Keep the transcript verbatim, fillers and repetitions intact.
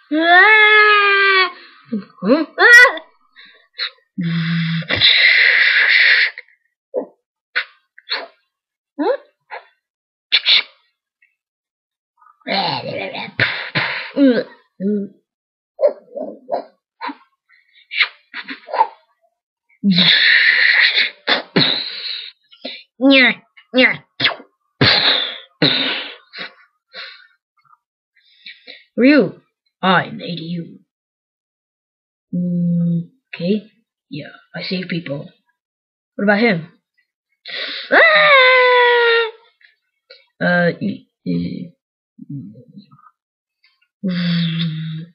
Ah! Huh? Ah! Huh? Yeah, yeah. Ryu, I'm A D U. Mm, okay. Yeah, I save people. What about him? Ah! Uh, y- y- mm.